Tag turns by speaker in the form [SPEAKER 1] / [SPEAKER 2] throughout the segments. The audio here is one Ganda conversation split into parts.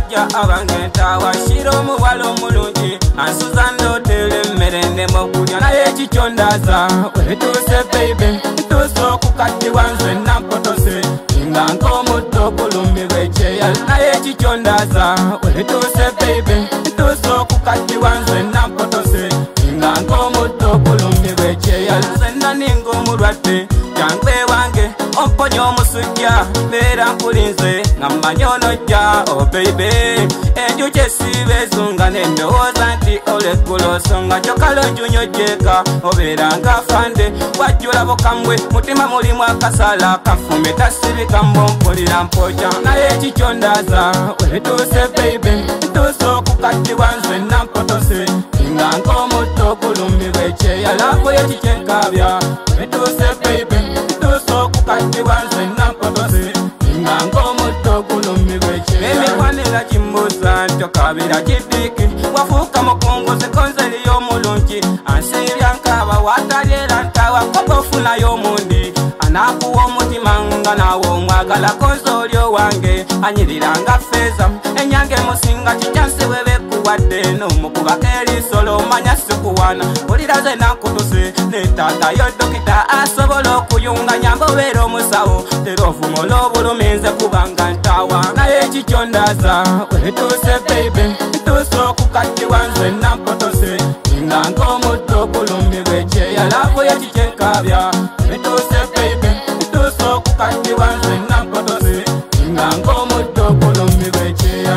[SPEAKER 1] abasajja abangenta washira omuwala omulungi ansuza ndotele mmerende mokulya naye ekikyondaza wetuuse baby ntuuse okukatibwa nze nampotose nga nk'omutto okulumbibwa ekyeyali naye ekikyondaza wetuuse baby ntuuse okukatibwa nze nampotose nga nk'omutto okulumbibwa ekyeyali nzenna ninga omulwadde jangwe wange omponya omusujja beera nkulinze nga mmanyi onojja oh baby enjuki esiiba ezunga nendowooza nti olekkuloso nga kyokala onjunyojjeeka obeera nga afande wajjula bukambwe mutima mulimu akasala kanfume tasibika mbompulira mpokya naye ekikyondaza wetuuse baby ntuuse okukatibwa nze nampotose nga nk'omutto okulumbibwa ekyeyalafu yekikyenkabya wetuuse baby ntuuse okukatibwa nze nampotose nga nk'omutto okulumbibwa ekyeyala emikwanira kimbuuza ntokabira kidiki wafuuka mukunguzi konzeriyo omulungi ansiibya nkaba watalyera ntawa koba ofunayo omundi anakuwa omutima nga naawe omwagala konza oli owange anyiriranga feeza enyange musinga kikyansi webekuwadde n'omukubako erisolo omanya sikuwana oliraze nankutuse ne taatayo dokita asobola okuyunga nyamba obeera omusawo tera ovumula obuluminze kubanga ntawa naye ekikyondaza wetuuse baby ntuuse okukatibwa nze nampotose nga nk'omutto okulumbibwa ekyeyalafu yekikyenkabya wetuuse baby ntuuse okukatibwa nze nampotose nga nk'omutto okulumbibwa ekyeya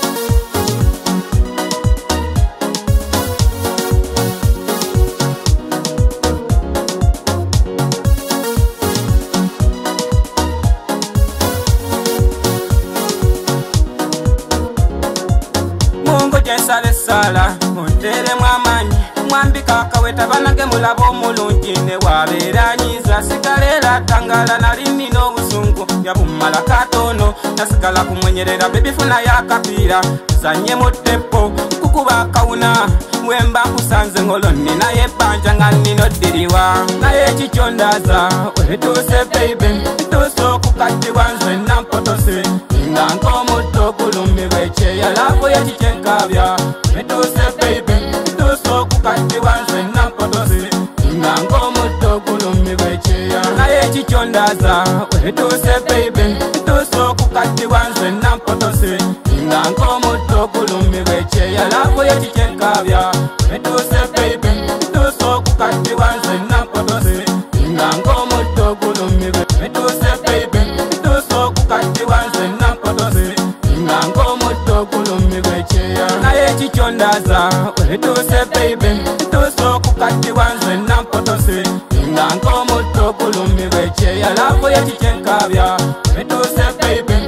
[SPEAKER 1] mungu gyensala essala onteremu amaanyi mwambika akaweta banage mulaba omulungi ne wabeeranyiza sigala era tangala nali nina obusungu yabumala katono nasigala kumwenyerera bebifuna yakapiira zanye mu tepo kukuba akawuna wemba nkusanze ngolo ninaye ebbanja nga nina oddiriwa naye ekikyondaza wetuuse baby ntuuse okukatibwa nze nampotose nga nk'omutto okulumbibwa ekyeyalafu yekikyenkabya wetuuse baby ntuuse okukatibwa nze nampotose nga nk'omutto okulumbibwa ekyeya naye ekikyondaza wetuuse baby ntuuse okukatibwa nze nampotose nga nk'omutto okulumbibwa ekyeyalafu yekikyenkabya wetuuse baby ntuuse okukatibwa nze nampotose nga nk'omutto okulumbibwa wetuuse baby ntuuse okukatibwa nze nampotose nga nk'omutto okulumbibwa ekyeya naye ekikyondaza wetuuse baby ntuuse okukatibwa nze nampotose nga nk'omutto okulumbibwa ekyeyalafu yekikyenkabya wetuuse baby